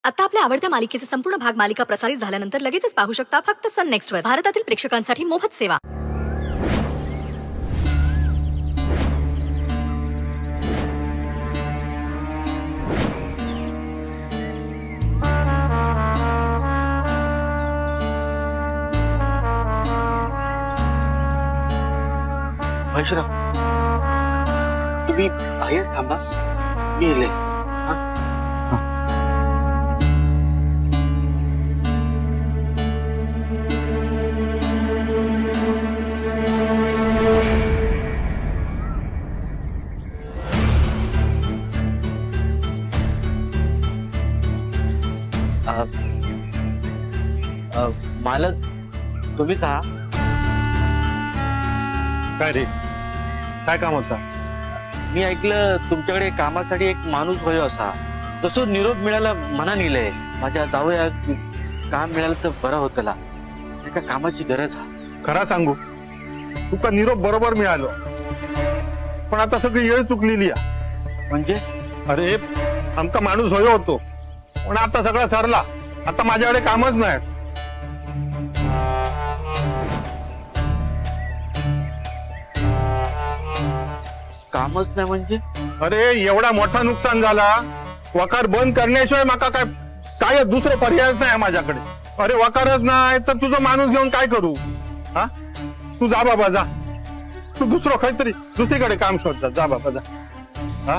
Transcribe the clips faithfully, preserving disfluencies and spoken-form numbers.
आता आपल्या आवडत्या मालिकेचे संपूर्ण भाग मालिका प्रसारित झाल्यानंतर लगेचच पाहू शकता फक्त सन नेक्स्ट वर. भारतातील प्रेक्षकांसाठी मोफत सेवा. महेशराव, तुम्ही आहेच थांबा, मी येले. मालक, तुम्ही का? काय रे, काय काम होता? मी ऐकलं तुमच्याकडे कामासाठी एक माणूस होय असा. तसं निरोप मिळाला मना निलय. माझ्या जावया काम मिळालं तर बरं होतला. एका कामाची गरज हा. खरा सांगू, तुका निरोप बरोबर मिळालो, पण आता सगळी येळ चुकलेली आहे. म्हणजे? अरे, आमका माणूस होय होतो, पण आता सगळा सरला. आता माझ्याकडे कामच नाही. कामच नाही म्हणजे? अरे, एवढा मोठा नुकसान झाला, वकार बंद करण्याशिवाय माका काय काय दुसरं पर्यायच नाही माझ्याकडे. अरे, वकारच नाही तर तुझं माणूस घेऊन काय करू? हा, तू जा बाबा, जा. तू दुसरं काहीतरी दुसरीकडे काम शोध. जा बाबा, जा. हा,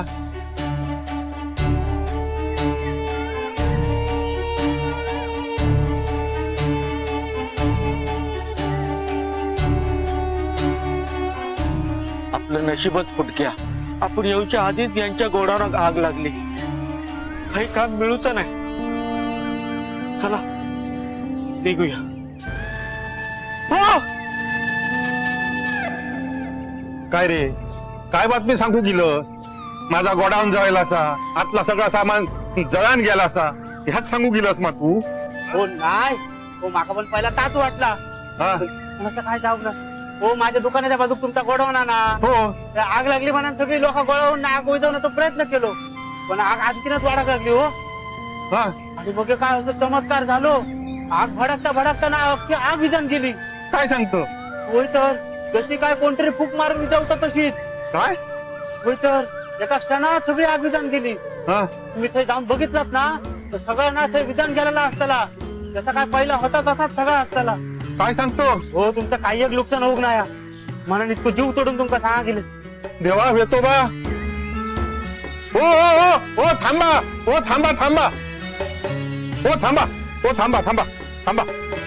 आपलं नशीबच फुटक्या. आपण येऊच्या आधीच यांच्या गोडावर आग लागली. काही काम मिळूच नाही. चला निघूया. हो, काय रे, काय बातमी सांगू गेलं? माझा गोडाऊन जळायला असा, आतला सगळा सामान जळान गेला असा, ह्याच सांगू गेलस मग तू? हो नाही, हो माका पण पहिला ताच वाटला. हा, काय जाऊ ना. हो, माझ्या दुकानाच्या बाजूक तुमचा गोडाऊन ना. हो, आग लागली म्हणून सगळी लोक गोळावून आग विझवण्याचा प्रयत्न केलो, पण आग आणखीनच वाढत लागली. हो, हा, आणि बघ काय होतं, चमत्कार झालो. आग भडकता भडकता ना अख्खी आग विझून गेली. काय सांगतो? होय तर, जशी काय कोणतरी फूक मारून विझवतं तशीच. काय? होय तर, एका क्षणात सगळी आग विझून गेली. हा, तुम्ही ते जाऊन बघितलात ना, तर सगळ्यांना ते विझून गेलेला असताना, जसा काय पहिला होता तसाच सगळा असताना. काय सांगतो? हो, तुमचं काही एक नुकसान होऊ नये म्हणून इतकं जीव तोडून तुमका सांगितलं. देवा, येतो बा. हो हो हो हो, थांबा. हो, थांबा थांबा. हो, थांबा. हो, थांबा थांबा थांबा.